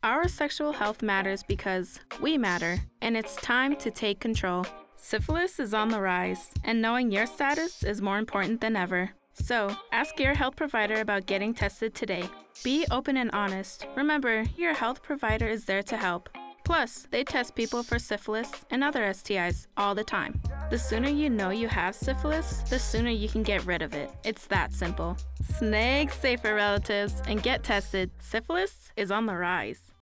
Our sexual health matters because we matter, and it's time to take control. Syphilis is on the rise, and knowing your status is more important than ever. So, ask your health provider about getting tested today. Be open and honest. Remember, your health provider is there to help. Plus, they test people for syphilis and other STIs all the time. The sooner you know you have syphilis, the sooner you can get rid of it. It's that simple. Snag safer relatives and get tested. Syphilis is on the rise.